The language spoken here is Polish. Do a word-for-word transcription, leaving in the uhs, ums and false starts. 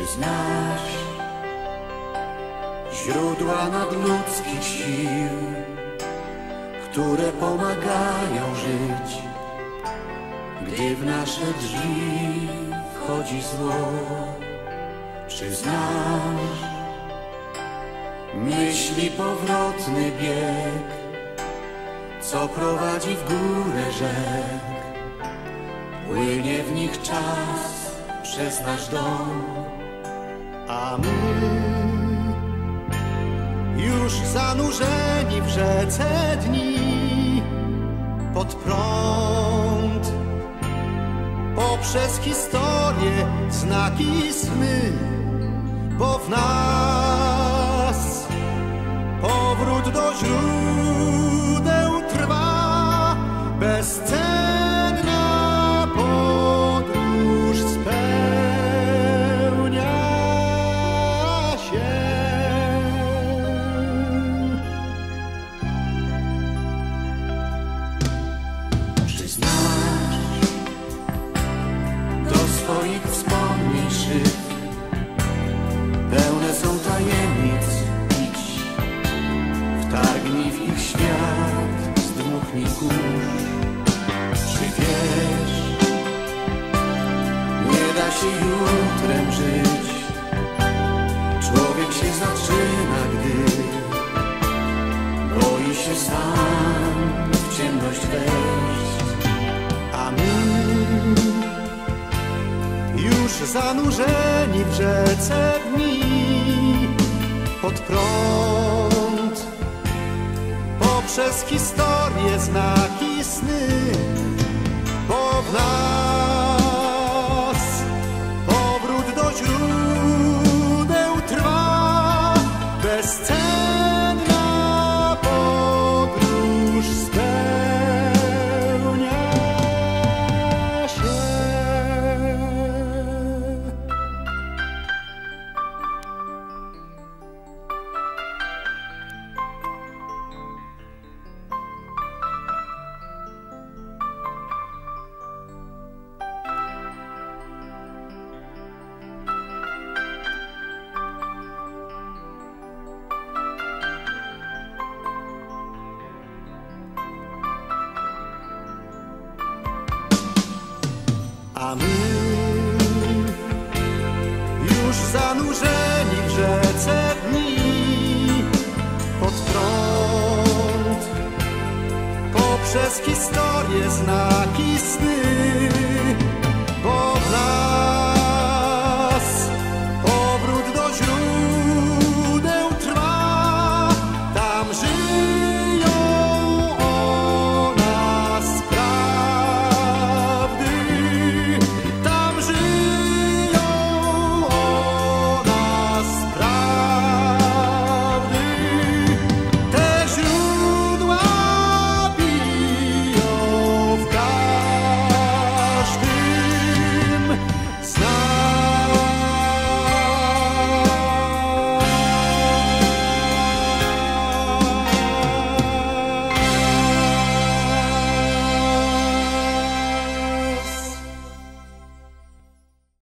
znasz źródła nadludzkich sił, które pomagają żyć, gdy w nasze drzwi wchodzi zło? Czy znasz myśli powrotny bieg, co prowadzi w górę rzek? Płynie w nich czas przez nasz dom, a my już zanurzeni w rzece dni, pod prąd, poprzez historię, znaki, sny, bo w nas powrót do źródeł trwa. Bezcenna podróż spełnia się. czy znasz do swoich wspomnień szyb? Pełne są tajemnic, idź, wtargnij w ich świat, zdmuchnij kurz. Czy wiesz, nie da się jutrem żyć, człowiek się zaczyna, gdy boi się sam w ciemność wejść. A my już zanurzeni w rzece dni, pod prąd, poprzez historię, znaki, sny, bo w nas powrót do źródeł trwa. Bezcenna podróż spełnia się. A my już zanurzeni w rzece dni, pod prąd, poprzez historię, znaki, sny,